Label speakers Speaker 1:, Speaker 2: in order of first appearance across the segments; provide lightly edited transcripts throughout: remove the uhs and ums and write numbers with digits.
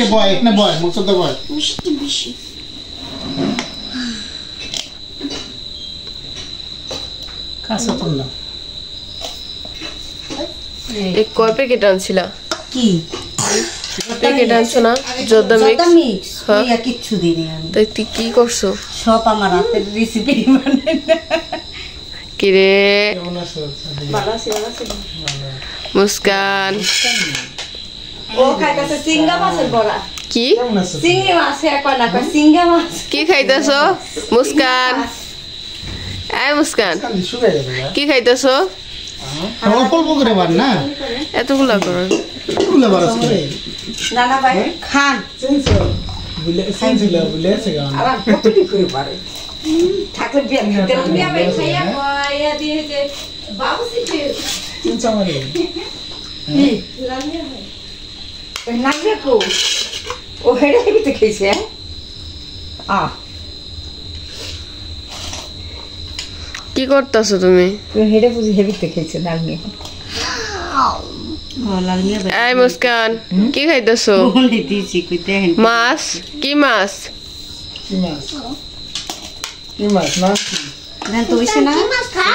Speaker 1: বয় এখানে বয় মুসুদ বয়
Speaker 2: মিষ্টি বেশি
Speaker 1: কাছে তো না
Speaker 3: এই কয় প্যাকেট আনছিলা
Speaker 4: কি
Speaker 3: প্যাকেট আনছো না জর্দা মিক্স
Speaker 4: হ্যাঁ কিচ্ছু দিইনি আমি
Speaker 3: তাই তুই কি করছো
Speaker 4: সব আমার হাতের রেসিপি মানে
Speaker 3: কি রে
Speaker 1: কেমন আছো
Speaker 4: ভালো আছে
Speaker 3: মুস্কান
Speaker 4: ও খাইতাছে সিঙ্গা মাছের বড়া
Speaker 3: কি
Speaker 1: কেমন আছো
Speaker 4: সিঙ্গি মাছ কয় না কয় সিঙ্গা মাছ
Speaker 3: কি খাইতাছো মুস্কান এই মুস্কান
Speaker 1: কালি শুকাই গেছে
Speaker 3: কি খাইতাছো
Speaker 1: অল্প অল্প করে বার না
Speaker 3: এতগুলা করো
Speaker 1: কুলা বারস করে
Speaker 4: নানা ভাই খান
Speaker 1: সেন্সিলা বলে আছে গান
Speaker 4: আর কতটি করে পারে থাকলে বিয়া খেতে বিয়া ভাই খাইয়া বয়া দিয়ে যে বাবু সিটে
Speaker 1: চিন্তা মানে
Speaker 4: কি লামিয়া ভাই ওই নামিয়া কো ও হেডে হেবিতে খেয়েছে
Speaker 3: কি করতেছো তুমি
Speaker 4: হেডে বুঝি হেবিতে খেয়েছে লামিয়া লামিয়া ভাই
Speaker 3: এই মুস্কান কি খাইতেছো
Speaker 4: বলে দিছি কইতে হেন
Speaker 3: মাছ কি মাছ
Speaker 1: কি মাছ কি মাছ না
Speaker 4: দেন তো হইছে না
Speaker 2: মাছ খা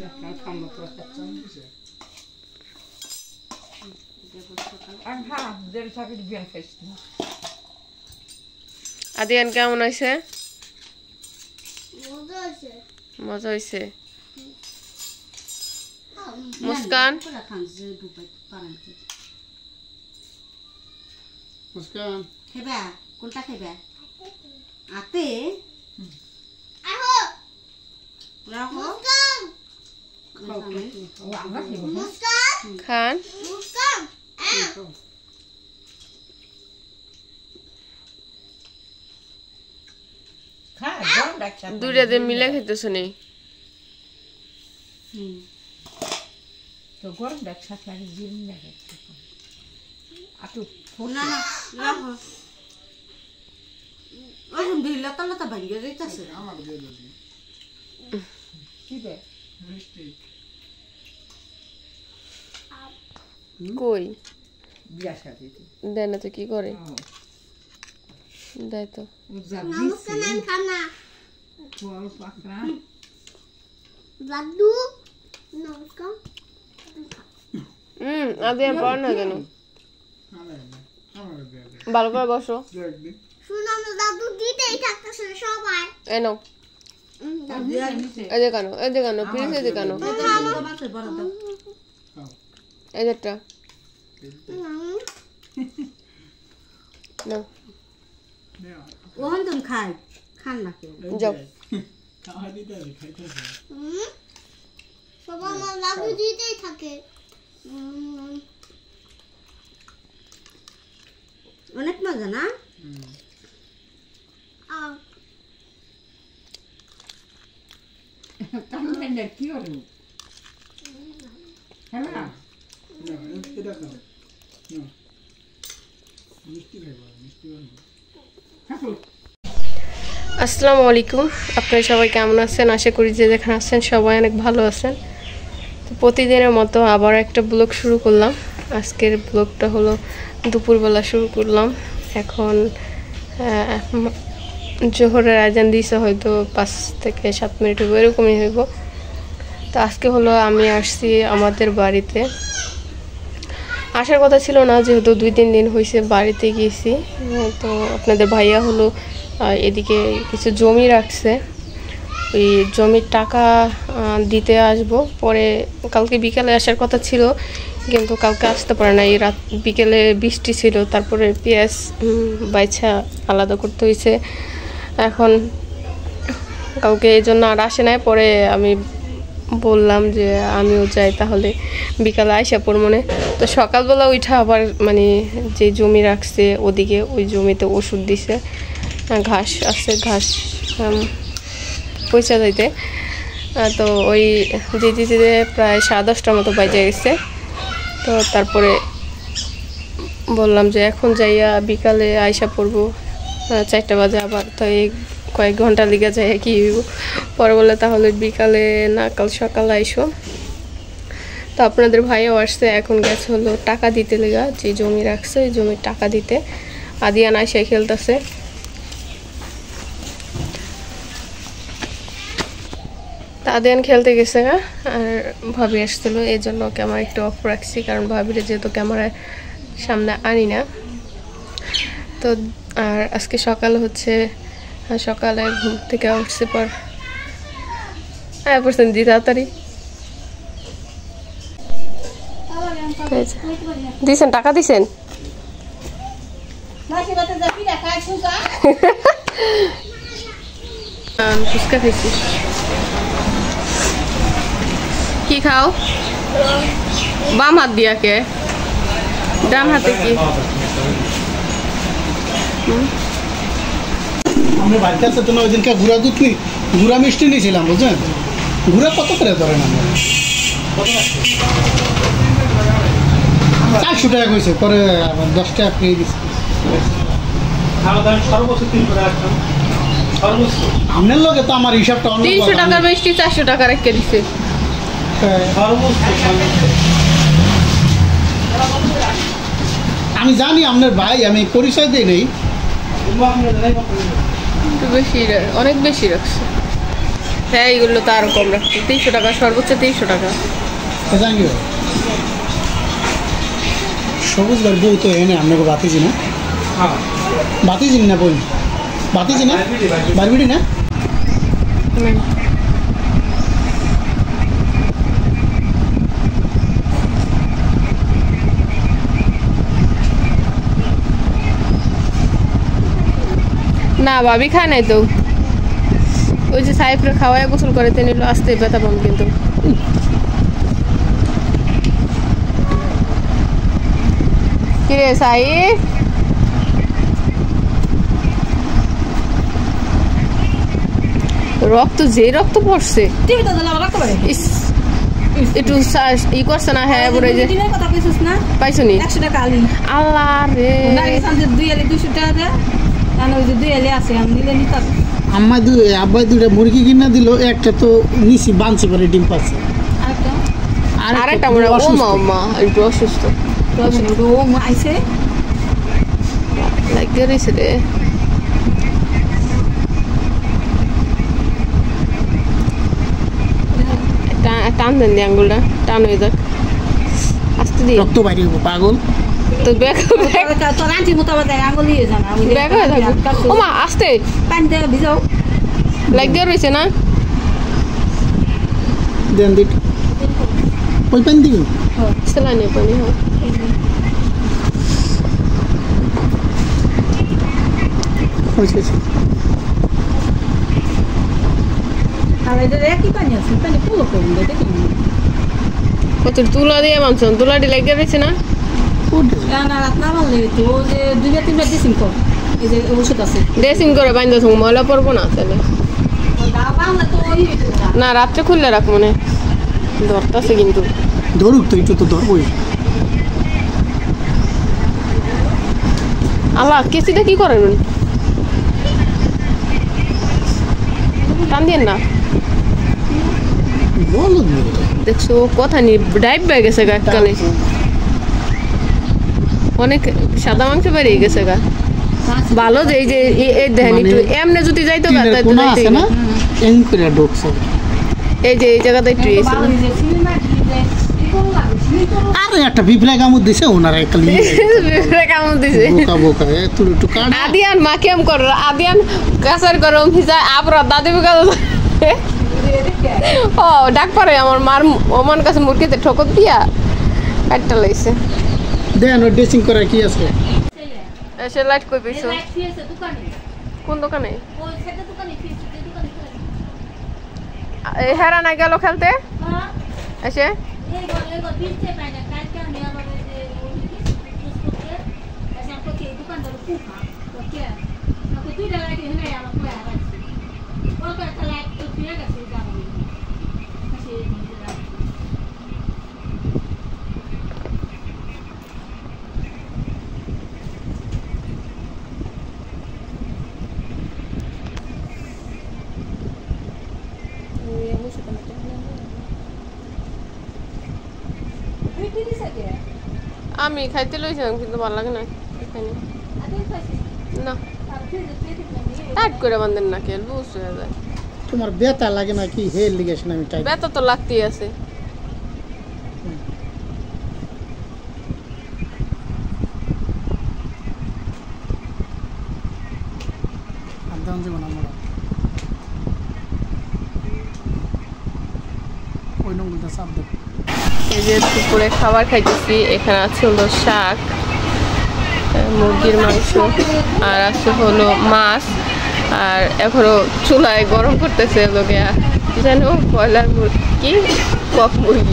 Speaker 3: আদিয়ান কেমন হয়েছে
Speaker 2: মজা আছে
Speaker 3: মজা হয়েছে মুস্কান
Speaker 1: মুস্কান
Speaker 4: খেবা কোনটা খেবা আতে
Speaker 2: আহো
Speaker 4: রাখো
Speaker 2: মুস্কান
Speaker 3: খান
Speaker 2: মুস্কান
Speaker 3: দুইটা দিন মিলে খাইতেছো নি
Speaker 4: তো গরম ডাকছা লাগে জিম লাগে আটু না না রাখো ওই লতা লতা ভাঙিয়ে যাইতাছে
Speaker 1: আমার দিয়ে দিই
Speaker 4: কি বে
Speaker 1: মিষ্টি
Speaker 3: কই
Speaker 4: বিয়া শাদি
Speaker 3: দেয় না তো কি করে দেয় তো
Speaker 2: মুস্কান খানা
Speaker 4: বল পাকরা
Speaker 2: লাড্ডু নমস্কার
Speaker 3: আদিয়ান পড় না কেন
Speaker 1: আমার দিয়ে
Speaker 3: ভালো করে বসো
Speaker 1: একদিন
Speaker 2: শুনো আমরা দাদু দিতেই থাকতেছে সবাই
Speaker 3: এই নাও এই যে কেন প্লিজ এই যে কেন
Speaker 4: মাছের বড় দাও
Speaker 3: এই যেটা নাও
Speaker 4: ওহন তুমি খান না কেউ
Speaker 3: যাও
Speaker 1: খাওয়া দিতে খাইতেছে
Speaker 2: সবাই আমার দাদু দিতেই থাকে
Speaker 4: অনেক মজা না কামড়ে কি করব হ্যাঁ
Speaker 1: না এটা খাও না মিষ্টি খাইবা মিষ্টি বানাবো
Speaker 3: আসসালামু আলাইকুম আপনারা সবাই কেমন আছেন আশা করি যে যেখানে আছেন সবাই অনেক ভালো আছেন তো প্রতিদিনের মতো আবার একটা ব্লগ শুরু করলাম আজকের ব্লগটা হলো দুপুরবেলা শুরু করলাম এখন জোহরের আজান দিয়েছে হয়তো 5 থেকে 7 মিনিট হবে এরকমই হইব তো আজকে হলো আমি আসছি আমাদের বাড়িতে আসার কথা ছিল না যেহেতু 2-3 দিন হয়েছে বাড়িতে গিয়েছি তো আপনাদের ভাইয়া হলো এদিকে কিছু জমি রাখছে ওই জমির টাকা দিতে আসবো পরে কালকে বিকালে আসার কথা ছিল কিন্তু কালকে আসতে পারে না এই রাত বিকেলে বৃষ্টি ছিল তারপরে পেঁয়াজ বাইছা আলাদা করতে হয়েছে এখন কালকে এই জন্য আর আসে নাই পরে আমি বললাম যে আমিও যাই তাহলে বিকালে আইসা পড়মনে তো সকালবেলা উঠা আবার মানে যে জমি রাখছে ওদিকে ওই জমিতে ওষুধ দিছে ঘাস আছে ঘাস পয়সা যাইতে তো ওই দিতে প্রায় 10:30টার মতো বাজে গেছে তো তারপরে বললাম যে এখন যাইয়া বিকালে আইসা পড়বো 4টা বাজে আবার তো এই কয়েক ঘন্টা লিগে যায় কি পরে বলে তাহলে বিকালে না কাল সকালে আইসো তো আপনাদের ভাইও আসছে এখন গেছে হলো টাকা দিতে লেগা যে জমি রাখছে ওই জমির টাকা দিতে আদিয়ান আইসা খেলতেছে। আদিয়ান খেলতে গেছে আর ভাবি আসছিল, এই জন্য ক্যামেরা একটু অফ রাখছি, কারণ ভাবির যেহেতু ক্যামেরার সামনে আনি না। তো আর আজকে সকাল হচ্ছে, সকালে ঘুম থেকে উঠছে পর পড়ছেন দি তাড়াতাড়ি দিছেন, টাকা দিছেন? ফুচকা খাইছি। কি খাও? বাম হাত দিয়া কে? ডান হাতে কি?
Speaker 1: আমরা বাড়িতে আসতে তোমার ওই দিনকে গুঁড়া দুধ নি, গুঁড়া মিষ্টি নিয়েছিলাম বুঝছেন। গুঁড়া কত করে ধরেন আমরা? 400 টাকা কইছে, পরে 10 টাকা ফ্রি দিচ্ছে। আপনার লগে তো আমার হিসাবটা অন্য।
Speaker 3: 300 টাকার মিষ্টি 400 টাকা রেখে দিছে।
Speaker 1: আমি জানি আপনার ভাই, আমি পরিচয় দিই নেই।
Speaker 3: বেশি, অনেক বেশি রাখছে। হ্যাঁ এইগুলো তো আরো কম রাখছে, 300 টাকা, সর্বোচ্চ 300 টাকা।
Speaker 1: জানি সবুজ ভাই বউ তো এনে আপনাকে বাতিজি না? বাতিজি না বই, বাতিজি না, বারবিড়ি না?
Speaker 3: না ভাবি খায় নাই তো, ওই যে সাইফরে খাওয়ায় গোসল করে নিল, আসতে ব্যথা পাম কিন্তু। কিরে সাইফ, রক্ত যে রক্ত পড়ছে একটু ই করছে না? হ্যাঁ বলে যে পাইছো নি? আল্লাহ রে,
Speaker 1: আব্বাই দুটা মুরগি কিনা দিল, একটা তো নিচি বানছি পরে ডিম পাচ্ছে,
Speaker 3: আরেকটা মনে ও মা একটু অসুস্থ লাগে রয়েছে রে। টান দেন দি আঙ্গুলটা, টান হয়ে যাক, আস্তে দিয়ে
Speaker 1: রক্ত বাইরে পাগল।
Speaker 3: তো ব্যাগ ব্যাগ হয়ে থাকবে। ও মা আস্তে লাগে রয়েছে না?
Speaker 1: দেন দিক ওই পানি দিবি,
Speaker 3: সেলাইনে পানি। হ্যাঁ কত তুলা দিয়ে মানছেন, তুলাটি লাগে রয়েছে না? ড্রেসিং করে বাইন্দা থাকবো, ময়লা পড়বো না তাহলে। না রাত্রে খুললে রাখ, মনে ধরতেছে কিন্তু।
Speaker 1: ধরুক তো, একটু তো ধরবই।
Speaker 3: আল্লাহ কেসিটা কি করেন? টান দিয়ে না, দেখছো কথা নি ডাইভ হয়ে গেছে গা, কালে অনেক সাদা মাংস বেরিয়ে গেছে গা। ভালো যে এই যে দেখেন একটু এমনি যদি যাইতো গা, এই যে এই জায়গাতে একটু
Speaker 1: আরে একটা পিঁপড়া কামড় দিছে ওনারা, একটা
Speaker 3: পিঁপড়া কামড় দিছে।
Speaker 1: বোকা বোকা তুই একটু কাট।
Speaker 3: আদিয়ান মা কেম কর, আদিয়ান কাসার গরম ভিজা আপরা দাদি বিকা ও ডাক পারে আমার মার ওমান কাছে মুরগিতে ঠকর দিয়া কাটটা লাইছে।
Speaker 1: দেন ও ড্রেসিং করা কি আছে?
Speaker 3: এসে লাইট কই পেছো? কোন দোকানে? হেরা না গেল খেলতে এসে? আমি খাইতে লইছিলাম কিন্তু ভালো লাগে না, খাইনি। না টাইট করে বাঁধেন না কেন লুজ হয়ে যায়
Speaker 1: তোমার ব্যথা লাগে নাকি হেল লিগেশন আমি টাইট
Speaker 3: ব্যথা তো লাগতেই আছে
Speaker 1: আদান জীবন আমরা ওই নঙ্গলটা সাপ দেব
Speaker 3: এই যে দুপুরে খাবার খাইতেছি এখানে আছে হলো শাক মুরগির মাংস আর আছে হলো মাছ আর এখনো চুলায় গরম করতেছে লোকে যেন ব্রয়লার মুরগি কক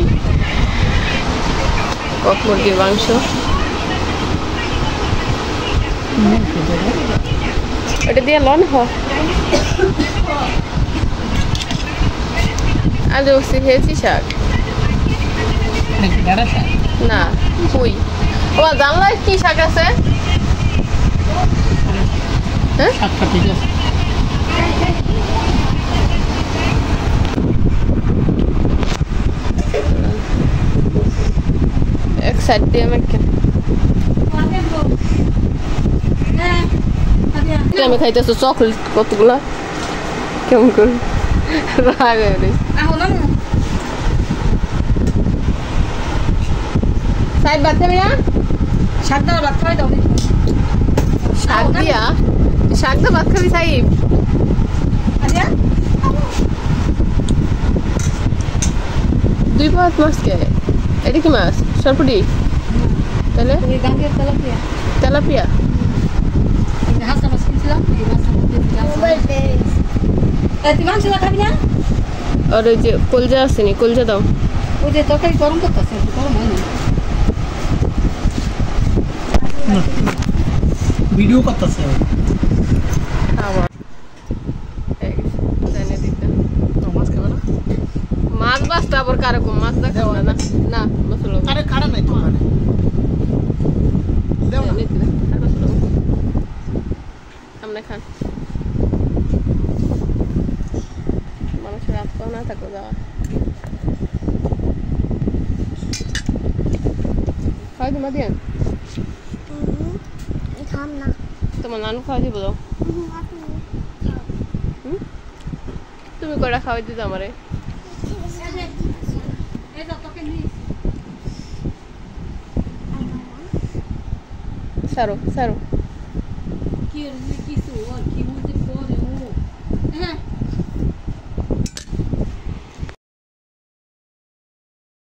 Speaker 3: মুরগির মাংস এটা দিয়ে লন হ আজ বসে খেয়েছি শাক না কই ও জানলায় কি শাক আছে হ্যাঁ
Speaker 1: শাকটা ঠিক আছে
Speaker 3: এক সাইড দিয়ে আমাকে আমি খাইতেছো চকলেট কতগুলা কেমন করে রাগ হয়ে সাইড ভাত খাবি না
Speaker 4: শাক দাও ভাত খাই দাও
Speaker 3: শাক দিয়া শাক দা ভাত খাবি সাইব
Speaker 4: আচ্ছা
Speaker 3: দুই পাঁচ মাছ কে এটা কি মাছ সরপুটি তাহলে
Speaker 4: গাঙ্গের তেলাপিয়া
Speaker 3: তেলাপিয়া
Speaker 4: হাঁসটা মাছ কিনছিলাম এই মাছটা তুই মাংস খাবি না
Speaker 3: আর ওই যে কলজা আসেনি কলজা দাও
Speaker 4: ওই যে তরকারি গরম করতেছে গরম হয়নি
Speaker 1: ভিডিও করতেছে
Speaker 3: আমার জানে দিতে
Speaker 1: মাছ খাবে না
Speaker 3: মাছ বাসটা আবার কারকম মাছ দেখা না না মশলা
Speaker 1: আরে কাটা নাই তো মানে দেও না
Speaker 3: আমরা খান মানুষের রাত পাও না থাকো যাওয়া খাওয়াই তোমার দিয়ে
Speaker 2: খাম না
Speaker 3: তোমার নানু খাওয়াই দিব দাও তুমি কটা খাওয়াই দিত আমারে সারো সারো
Speaker 4: কি কিছু আর কি মধ্যে পরে ও হ্যাঁ